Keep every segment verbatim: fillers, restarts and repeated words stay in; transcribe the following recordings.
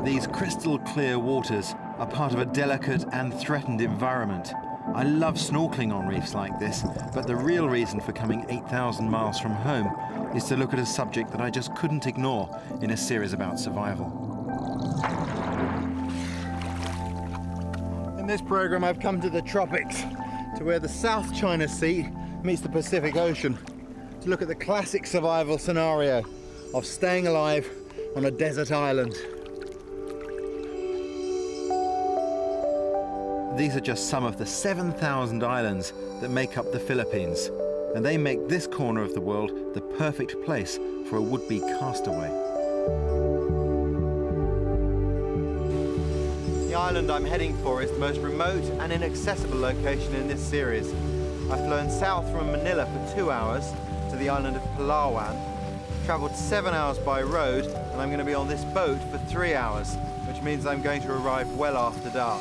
These crystal clear waters are part of a delicate and threatened environment. I love snorkeling on reefs like this, but the real reason for coming eight thousand miles from home is to look at a subject that I just couldn't ignore in a series about survival. In this program, I've come to the tropics, to where the South China Sea meets the Pacific Ocean, to look at the classic survival scenario of staying alive on a desert island. These are just some of the seven thousand islands that make up the Philippines, and they make this corner of the world the perfect place for a would-be castaway. The island I'm heading for is the most remote and inaccessible location in this series. I've flown south from Manila for two hours to the island of Palawan, travelled seven hours by road, and I'm going to be on this boat for three hours, which means I'm going to arrive well after dark.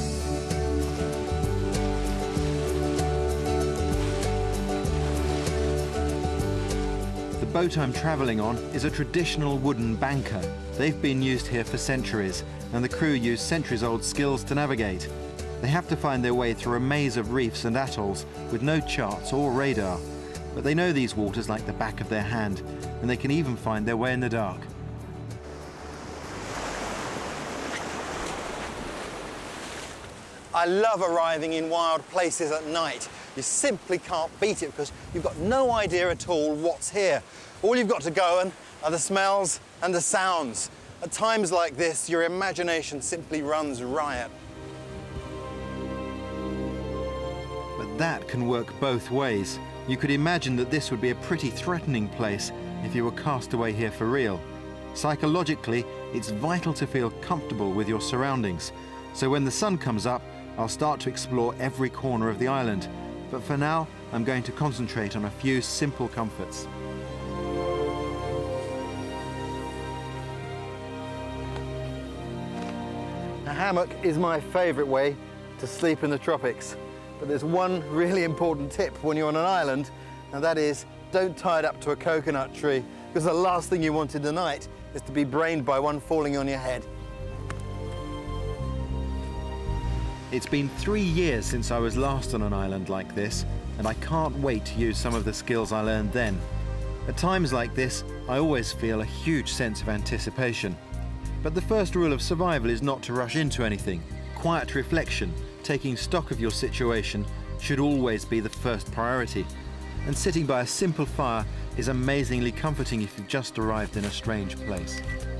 The boat I'm travelling on is a traditional wooden banker. They've been used here for centuries, and the crew use centuries-old skills to navigate. They have to find their way through a maze of reefs and atolls with no charts or radar. But they know these waters like the back of their hand, and they can even find their way in the dark. I love arriving in wild places at night. You simply can't beat it because you've got no idea at all what's here. All you've got to go on are the smells and the sounds. At times like this, your imagination simply runs riot. But that can work both ways. You could imagine that this would be a pretty threatening place if you were cast away here for real. Psychologically, it's vital to feel comfortable with your surroundings. So when the sun comes up, I'll start to explore every corner of the island. But for now, I'm going to concentrate on a few simple comforts. A hammock is my favourite way to sleep in the tropics. But there's one really important tip when you're on an island, and that is don't tie it up to a coconut tree, because the last thing you want in the night is to be brained by one falling on your head. It's been three years since I was last on an island like this, and I can't wait to use some of the skills I learned then. At times like this, I always feel a huge sense of anticipation. But the first rule of survival is not to rush into anything. Quiet reflection, taking stock of your situation, should always be the first priority. And sitting by a simple fire is amazingly comforting if you've just arrived in a strange place.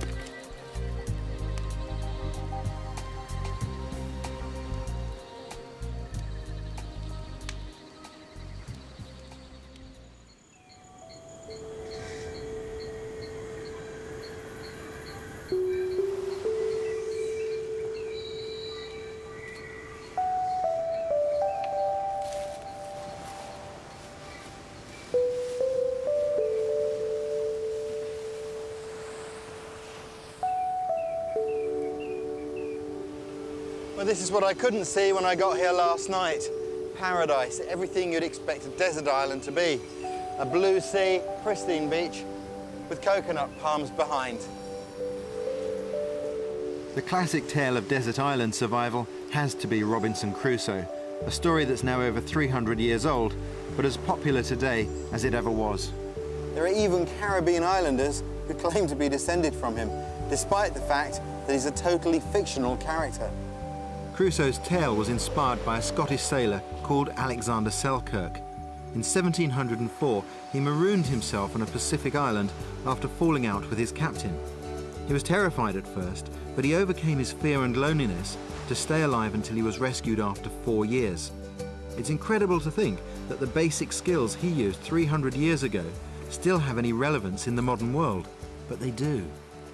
Well, this is what I couldn't see when I got here last night. Paradise, everything you'd expect a desert island to be. A blue sea, pristine beach, with coconut palms behind. The classic tale of desert island survival has to be Robinson Crusoe, a story that's now over three hundred years old, but as popular today as it ever was. There are even Caribbean islanders who claim to be descended from him, despite the fact that he's a totally fictional character. Crusoe's tale was inspired by a Scottish sailor called Alexander Selkirk. In seventeen hundred four, he marooned himself on a Pacific island after falling out with his captain. He was terrified at first, but he overcame his fear and loneliness to stay alive until he was rescued after four years. It's incredible to think that the basic skills he used three hundred years ago still have any relevance in the modern world, but they do.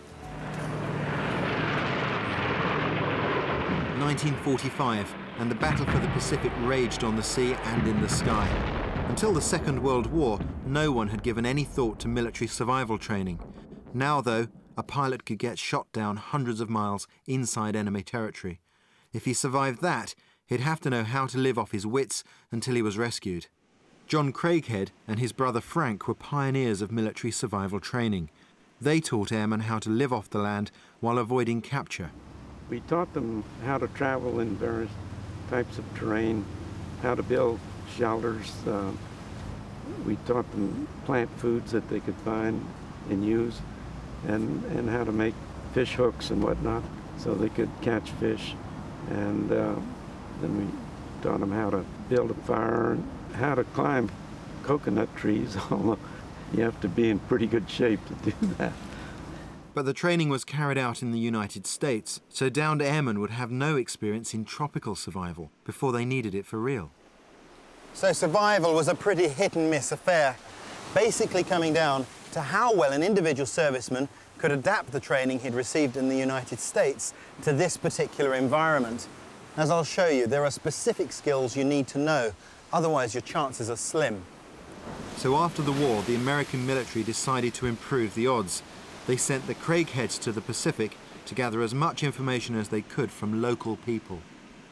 nineteen forty-five, and the battle for the Pacific raged on the sea and in the sky. Until the Second World War, no one had given any thought to military survival training. Now, though, a pilot could get shot down hundreds of miles inside enemy territory. If he survived that, he'd have to know how to live off his wits until he was rescued. John Craighead and his brother Frank were pioneers of military survival training. They taught airmen how to live off the land while avoiding capture. We taught them how to travel in various types of terrain, how to build shelters. Uh, we taught them plant foods that they could find and use, and, and how to make fish hooks and whatnot so they could catch fish. And uh, then we taught them how to build a fire and how to climb coconut trees, although you have to be in pretty good shape to do that. But the training was carried out in the United States, so downed airmen would have no experience in tropical survival before they needed it for real. So survival was a pretty hit-and-miss affair, basically coming down to how well an individual serviceman could adapt the training he'd received in the United States to this particular environment. As I'll show you, there are specific skills you need to know, otherwise your chances are slim. So after the war, the American military decided to improve the odds. They sent the Craigheads to the Pacific to gather as much information as they could from local people.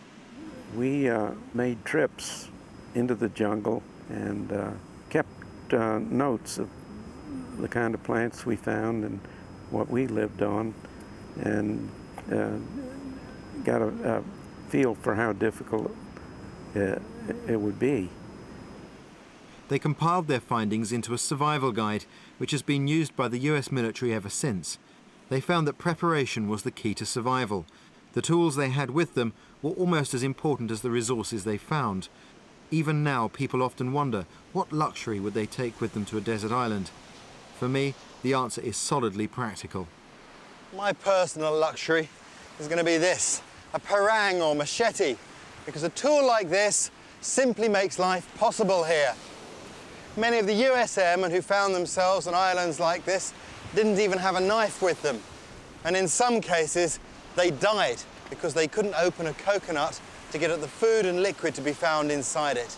We uh, made trips into the jungle and uh, kept uh, notes of the kind of plants we found and what we lived on, and uh, got a, a feel for how difficult uh, it would be. They compiled their findings into a survival guide, which has been used by the U S military ever since. They found that preparation was the key to survival. The tools they had with them were almost as important as the resources they found. Even now, people often wonder, what luxury would they take with them to a desert island? For me, the answer is solidly practical. My personal luxury is going to be this, a parang or machete, because a tool like this simply makes life possible here. Many of the U S airmen who found themselves on islands like this didn't even have a knife with them. And in some cases, they died because they couldn't open a coconut to get at the food and liquid to be found inside it.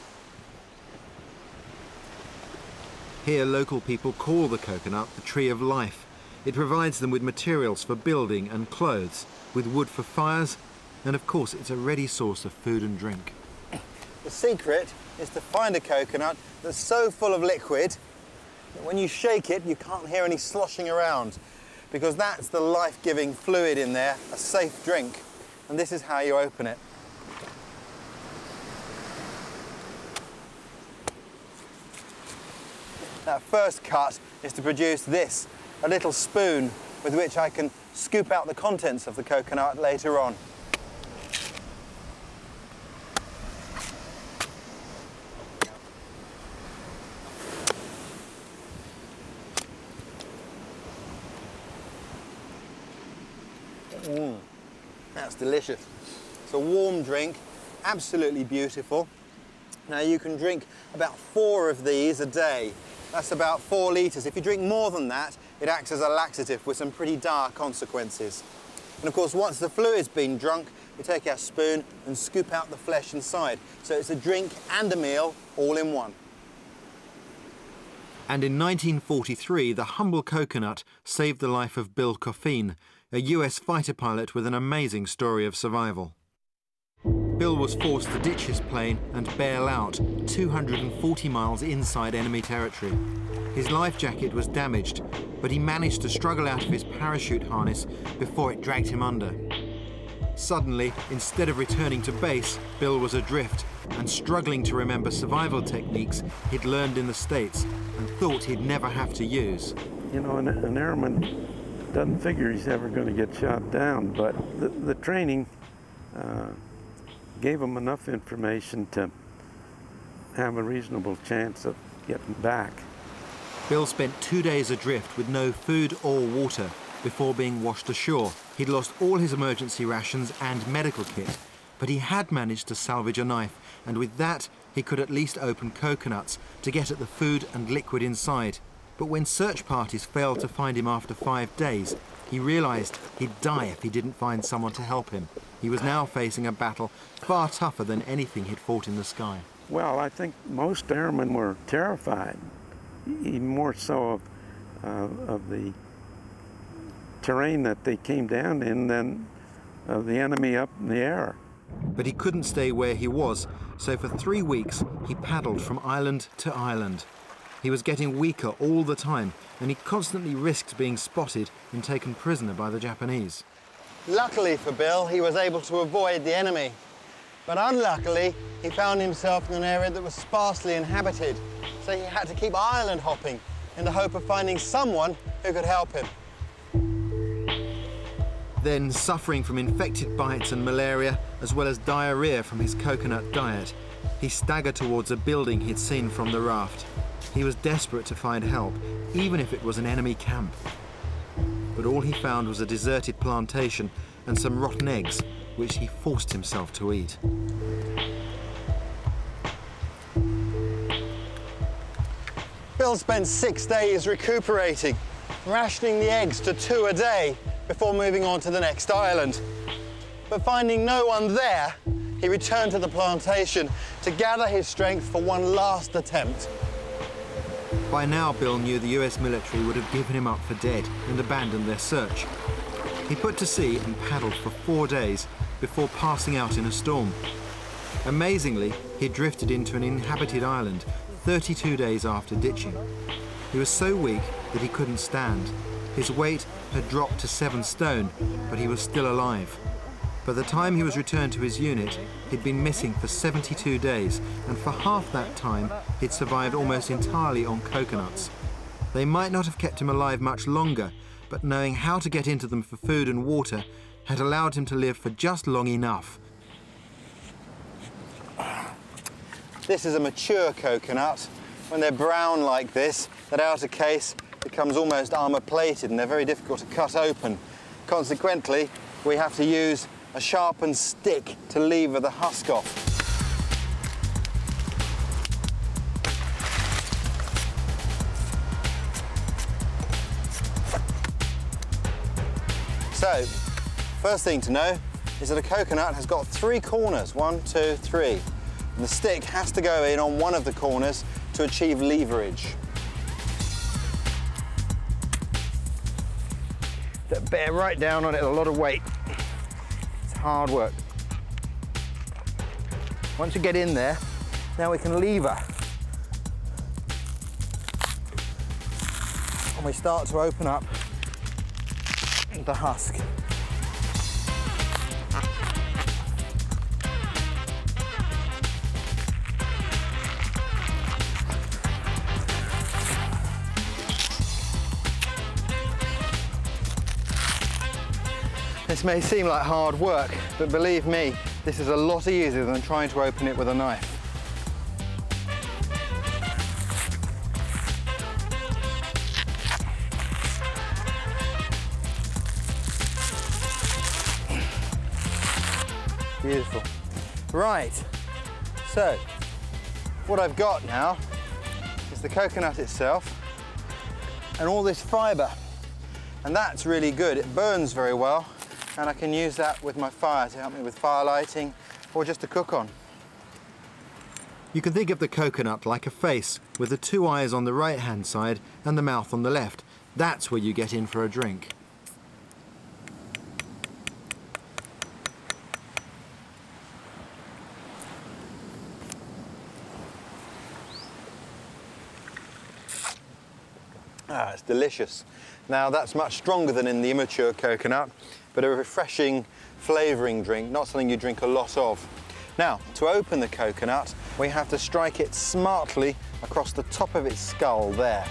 Here, local people call the coconut the tree of life. It provides them with materials for building and clothes, with wood for fires, and of course, it's a ready source of food and drink. The secret is to find a coconut that's so full of liquid that when you shake it, you can't hear any sloshing around, because that's the life-giving fluid in there, a safe drink. And this is how you open it. That first cut is to produce this, a little spoon with which I can scoop out the contents of the coconut later on. Mm, that's delicious. It's a warm drink, absolutely beautiful. Now you can drink about four of these a day. That's about four litres. If you drink more than that, it acts as a laxative with some pretty dire consequences. And of course, once the fluid's been drunk, we take our spoon and scoop out the flesh inside. So it's a drink and a meal all in one. And in nineteen forty-three, the humble coconut saved the life of Bill Coffeen, a U S fighter pilot with an amazing story of survival. Bill was forced to ditch his plane and bail out two hundred forty miles inside enemy territory. His life jacket was damaged, but he managed to struggle out of his parachute harness before it dragged him under. Suddenly, instead of returning to base, Bill was adrift and struggling to remember survival techniques he'd learned in the States and thought he'd never have to use. You know, an, an airman doesn't figure he's ever going to get shot down, but the, the training uh, gave him enough information to have a reasonable chance of getting back. Bill spent two days adrift with no food or water before being washed ashore. He'd lost all his emergency rations and medical kit, but he had managed to salvage a knife, and with that, he could at least open coconuts to get at the food and liquid inside. But when search parties failed to find him after five days, he realized he'd die if he didn't find someone to help him. He was now facing a battle far tougher than anything he'd fought in the sky. Well, I think most airmen were terrified, even more so of, uh, of the terrain that they came down in than of the enemy up in the air. But he couldn't stay where he was, so for three weeks he paddled from island to island. He was getting weaker all the time, and he constantly risked being spotted and taken prisoner by the Japanese. Luckily for Bill, he was able to avoid the enemy. But unluckily, he found himself in an area that was sparsely inhabited, so he had to keep island hopping in the hope of finding someone who could help him. Then, suffering from infected bites and malaria, as well as diarrhea from his coconut diet, he staggered towards a building he'd seen from the raft. He was desperate to find help, even if it was an enemy camp. But all he found was a deserted plantation and some rotten eggs, which he forced himself to eat. Bill spent six days recuperating, rationing the eggs to two a day before moving on to the next island. But finding no one there, he returned to the plantation to gather his strength for one last attempt. By now, Bill knew the U S military would have given him up for dead and abandoned their search. He put to sea and paddled for four days before passing out in a storm. Amazingly, he drifted into an inhabited island thirty-two days after ditching. He was so weak that he couldn't stand. His weight had dropped to seven stone, but he was still alive. By the time he was returned to his unit, he'd been missing for seventy-two days, and for half that time, he'd survived almost entirely on coconuts. They might not have kept him alive much longer, but knowing how to get into them for food and water had allowed him to live for just long enough. This is a mature coconut. When they're brown like this, that outer case becomes almost armour-plated and they're very difficult to cut open. Consequently, we have to use a sharpened stick to lever the husk off. So, first thing to know is that a coconut has got three corners, one, two, three. And the stick has to go in on one of the corners to achieve leverage. Bear right down on it, a lot of weight. It's hard work. Once you get in there, now we can lever. And we start to open up the husk. This may seem like hard work, but believe me, this is a lot easier than trying to open it with a knife. Beautiful. Right, so what I've got now is the coconut itself and all this fibre, and that's really good. It burns very well, and I can use that with my fire to help me with fire lighting or just to cook on. You can think of the coconut like a face, with the two eyes on the right-hand side and the mouth on the left. That's where you get in for a drink. Ah, it's delicious. Now that's much stronger than in the immature coconut, but a refreshing flavouring drink, not something you drink a lot of. Now, to open the coconut, we have to strike it smartly across the top of its skull there.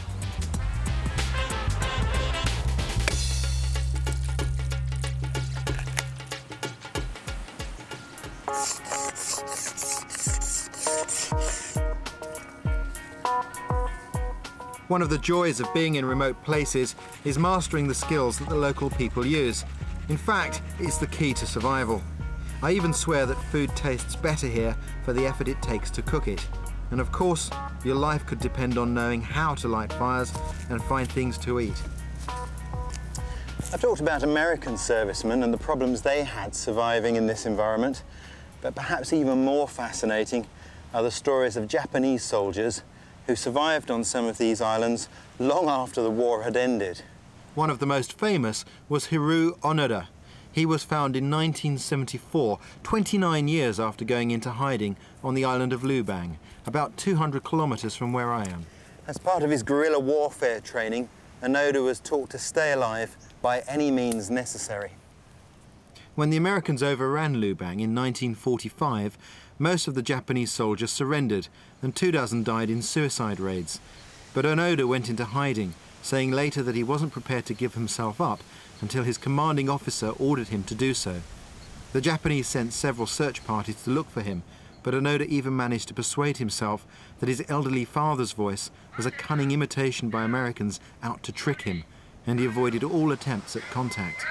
One of the joys of being in remote places is mastering the skills that the local people use. In fact, it's the key to survival. I even swear that food tastes better here for the effort it takes to cook it. And of course, your life could depend on knowing how to light fires and find things to eat. I've talked about American servicemen and the problems they had surviving in this environment, but perhaps even more fascinating are the stories of Japanese soldiers who survived on some of these islands long after the war had ended. One of the most famous was Hiroo Onoda. He was found in nineteen seventy-four, twenty-nine years after going into hiding on the island of Lubang, about two hundred kilometres from where I am. As part of his guerrilla warfare training, Onoda was taught to stay alive by any means necessary. When the Americans overran Lubang in nineteen forty-five, most of the Japanese soldiers surrendered and two dozen died in suicide raids. But Onoda went into hiding, saying later that he wasn't prepared to give himself up until his commanding officer ordered him to do so. The Japanese sent several search parties to look for him, but Onoda even managed to persuade himself that his elderly father's voice was a cunning imitation by Americans out to trick him, and he avoided all attempts at contact.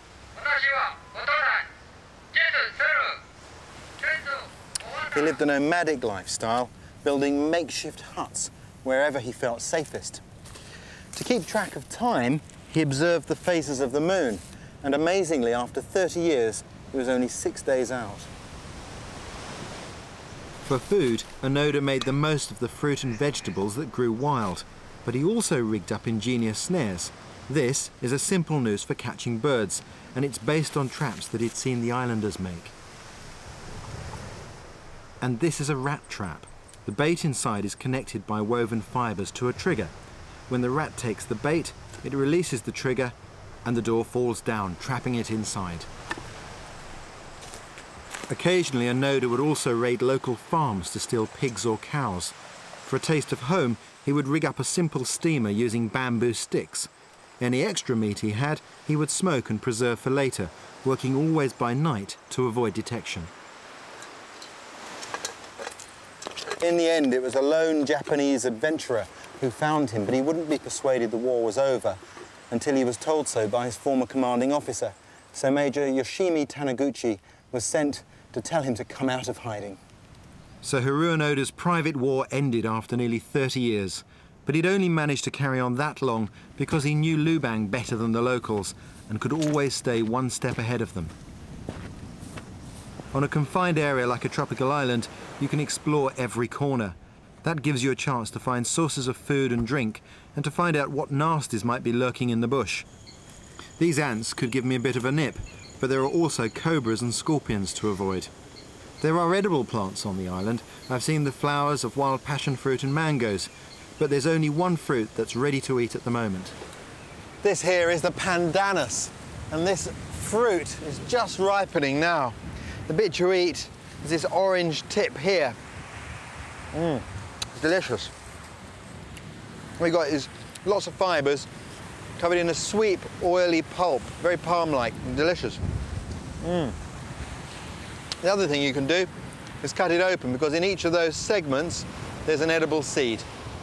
He lived a nomadic lifestyle, building makeshift huts wherever he felt safest. To keep track of time, he observed the phases of the moon, and amazingly, after thirty years, he was only six days out. For food, Onoda made the most of the fruit and vegetables that grew wild, but he also rigged up ingenious snares. This is a simple noose for catching birds, and it's based on traps that he'd seen the islanders make. And this is a rat trap. The bait inside is connected by woven fibres to a trigger. When the rat takes the bait, it releases the trigger and the door falls down, trapping it inside. Occasionally, Onoda would also raid local farms to steal pigs or cows. For a taste of home, he would rig up a simple steamer using bamboo sticks. Any extra meat he had, he would smoke and preserve for later, working always by night to avoid detection. In the end, it was a lone Japanese adventurer who found him, but he wouldn't be persuaded the war was over until he was told so by his former commanding officer. So Major Yoshimi Taniguchi was sent to tell him to come out of hiding. So Hiroo Onoda's private war ended after nearly thirty years. But he'd only managed to carry on that long because he knew Lubang better than the locals and could always stay one step ahead of them. On a confined area like a tropical island, you can explore every corner. That gives you a chance to find sources of food and drink and to find out what nasties might be lurking in the bush. These ants could give me a bit of a nip, but there are also cobras and scorpions to avoid. There are edible plants on the island. I've seen the flowers of wild passion fruit and mangoes, but there's only one fruit that's ready to eat at the moment. This here is the pandanus, and this fruit is just ripening now. The bit you eat is this orange tip here. Mmm, it's delicious. What we got is lots of fibres covered in a sweet, oily pulp, very palm-like and delicious. Mmm. The other thing you can do is cut it open, because in each of those segments there's an edible seed.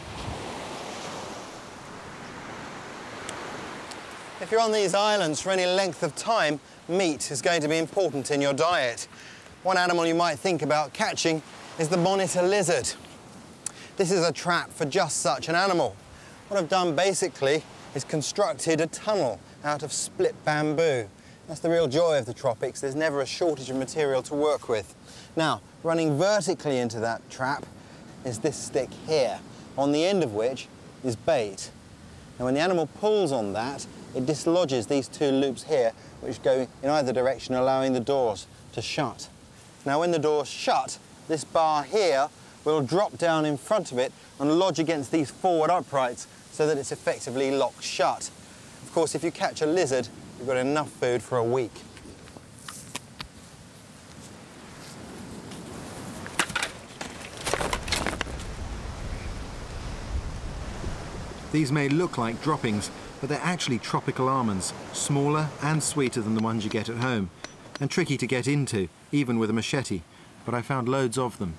If you're on these islands for any length of time, meat is going to be important in your diet. One animal you might think about catching is the monitor lizard. This is a trap for just such an animal. What I've done basically is constructed a tunnel out of split bamboo. That's the real joy of the tropics. There's never a shortage of material to work with. Now, running vertically into that trap is this stick here, on the end of which is bait. And when the animal pulls on that, it dislodges these two loops here, which go in either direction, allowing the doors to shut. Now, when the doors shut, this bar here will drop down in front of it and lodge against these forward uprights so that it's effectively locked shut. Of course, if you catch a lizard, you've got enough food for a week. These may look like droppings, but they're actually tropical almonds, smaller and sweeter than the ones you get at home, and tricky to get into, even with a machete, but I found loads of them.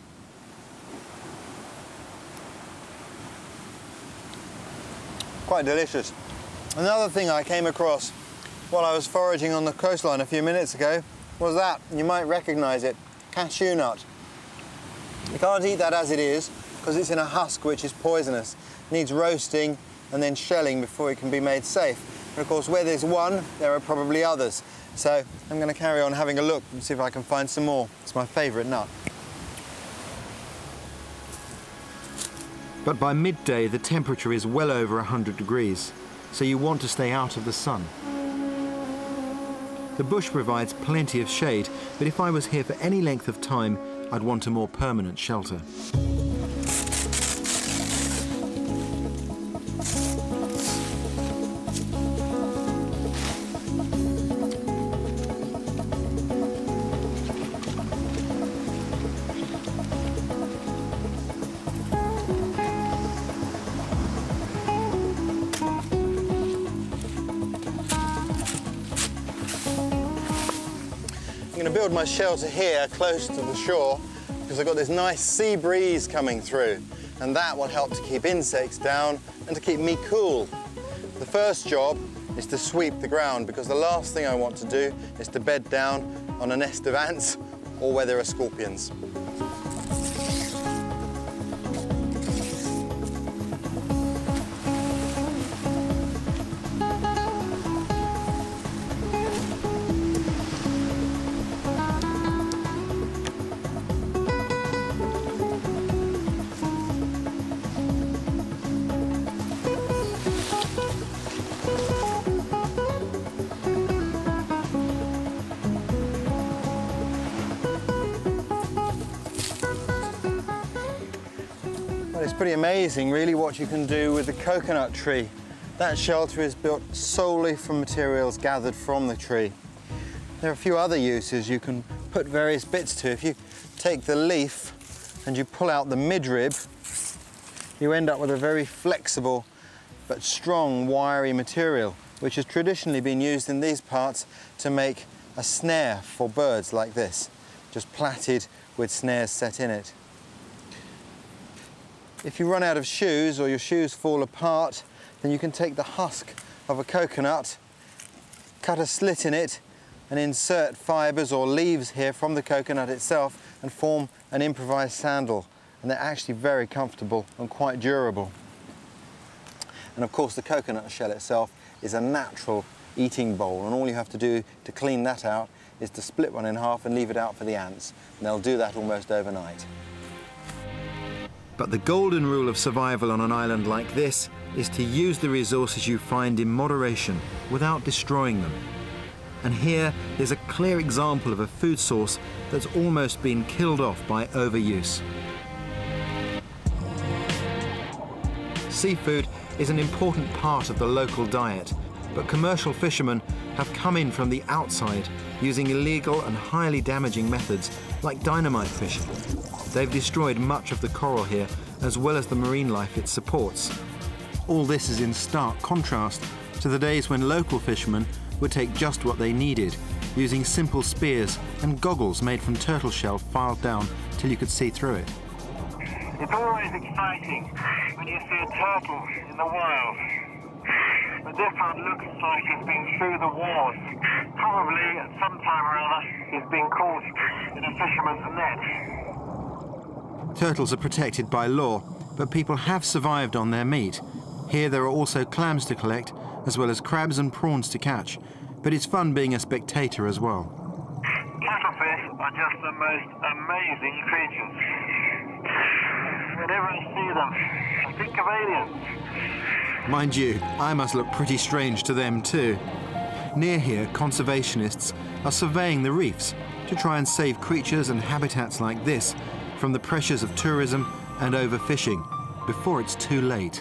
Quite delicious. Another thing I came across while I was foraging on the coastline a few minutes ago was that, you might recognise it, cashew nut. You can't eat that as it is because it's in a husk which is poisonous. It needs roasting and then shelling before it can be made safe. And of course, where there's one, there are probably others. So I'm going to carry on having a look and see if I can find some more. It's my favourite nut. But by midday, the temperature is well over one hundred degrees, so you want to stay out of the sun. The bush provides plenty of shade, but if I was here for any length of time, I'd want a more permanent shelter. build my shelter here close to the shore because I've got this nice sea breeze coming through, and that will help to keep insects down and to keep me cool. The first job is to sweep the ground, because the last thing I want to do is to bed down on a nest of ants or where there are scorpions. It's pretty amazing, really, what you can do with the coconut tree. That shelter is built solely from materials gathered from the tree. There are a few other uses you can put various bits to. If you take the leaf and you pull out the midrib, you end up with a very flexible but strong, wiry material, which has traditionally been used in these parts to make a snare for birds like this, just plaited with snares set in it. If you run out of shoes or your shoes fall apart, then you can take the husk of a coconut, cut a slit in it, and insert fibres or leaves here from the coconut itself and form an improvised sandal. And they're actually very comfortable and quite durable. And of course, the coconut shell itself is a natural eating bowl, and all you have to do to clean that out is to split one in half and leave it out for the ants. And they'll do that almost overnight. But the golden rule of survival on an island like this is to use the resources you find in moderation without destroying them. And here is a clear example of a food source that's almost been killed off by overuse. Seafood is an important part of the local diet, but commercial fishermen have come in from the outside using illegal and highly damaging methods like dynamite fishing. They've destroyed much of the coral here, as well as the marine life it supports. All this is in stark contrast to the days when local fishermen would take just what they needed, using simple spears and goggles made from turtle shell filed down till you could see through it. It's always exciting when you see a turtle in the wild. But this one looks like it's been through the wars. Probably at some time or other it's been caught in a fisherman's net. Turtles are protected by law, but people have survived on their meat. Here there are also clams to collect, as well as crabs and prawns to catch. But it's fun being a spectator as well. Cuttlefish are just the most amazing creatures. Whenever I see them, I think of aliens. Mind you, I must look pretty strange to them too. Near here, conservationists are surveying the reefs to try and save creatures and habitats like this from the pressures of tourism and overfishing before it's too late.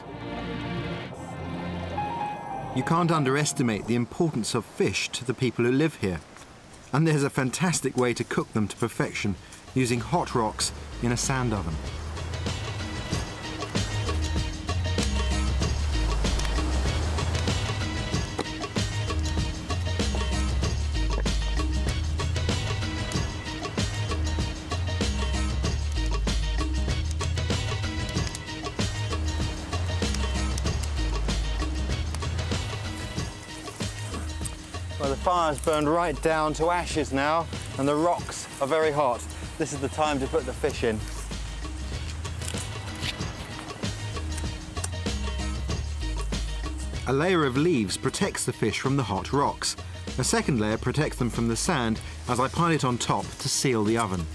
You can't underestimate the importance of fish to the people who live here. And there's a fantastic way to cook them to perfection using hot rocks in a sand oven. Well, the fire's burned right down to ashes now, and the rocks are very hot. This is the time to put the fish in. A layer of leaves protects the fish from the hot rocks. A second layer protects them from the sand as I pile it on top to seal the oven.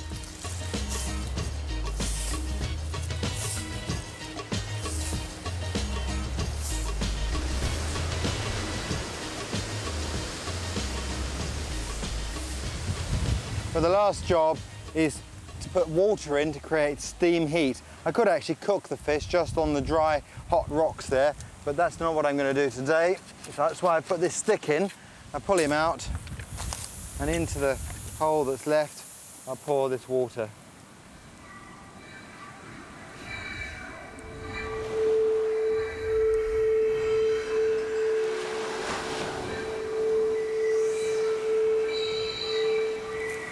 But the last job is to put water in to create steam heat. I could actually cook the fish just on the dry, hot rocks there, but that's not what I'm going to do today. So that's why I put this stick in. I pull him out, and into the hole that's left, I pour this water.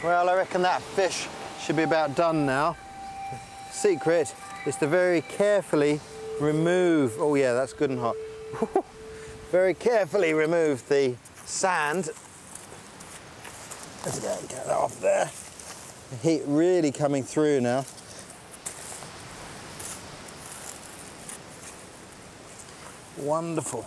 Well, I reckon that fish should be about done now. Secret is to very carefully remove, oh yeah, that's good and hot. Very carefully remove the sand. Let's go, get that off there. The heat really coming through now. Wonderful.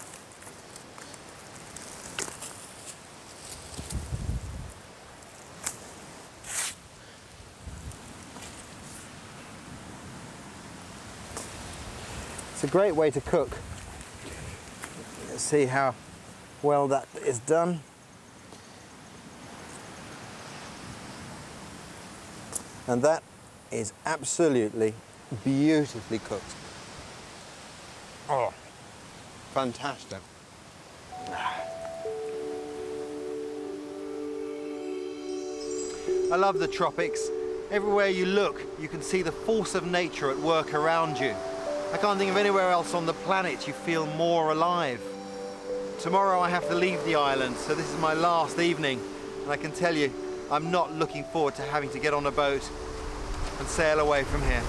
It's a great way to cook. Let's see how well that is done. And that is absolutely beautifully cooked. Oh, fantastic. I love the tropics. Everywhere you look, you can see the force of nature at work around you. I can't think of anywhere else on the planet you feel more alive. Tomorrow I have to leave the island, so this is my last evening, and I can tell you, I'm not looking forward to having to get on a boat and sail away from here.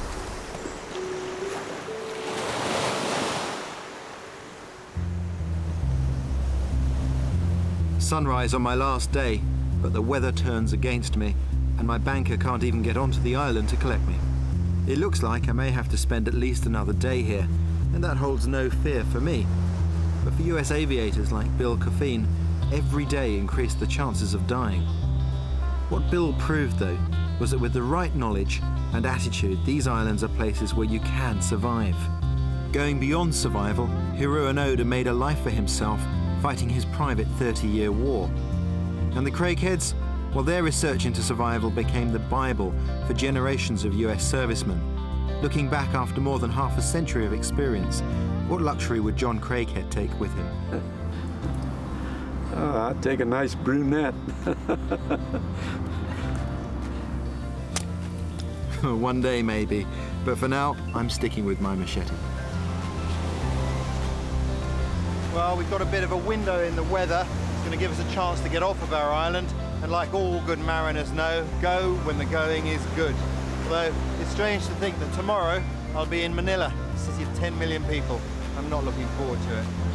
Sunrise on my last day, but the weather turns against me, and my banker can't even get onto the island to collect me. It looks like I may have to spend at least another day here, and that holds no fear for me. But for U S aviators like Bill Coffeen, every day increased the chances of dying. What Bill proved, though, was that with the right knowledge and attitude, these islands are places where you can survive. Going beyond survival, Hiroo Onoda made a life for himself, fighting his private thirty-year war. And the Craigheads? Well, their research into survival became the Bible for generations of U S servicemen. Looking back after more than half a century of experience, what luxury would John Craighead take with him? Oh, I'd take a nice brunette. One day, maybe. But for now, I'm sticking with my machete. Well, we've got a bit of a window in the weather. It's going to give us a chance to get off of our island. And like all good mariners know, go when the going is good. Although it's strange to think that tomorrow I'll be in Manila, a city of ten million people. I'm not looking forward to it.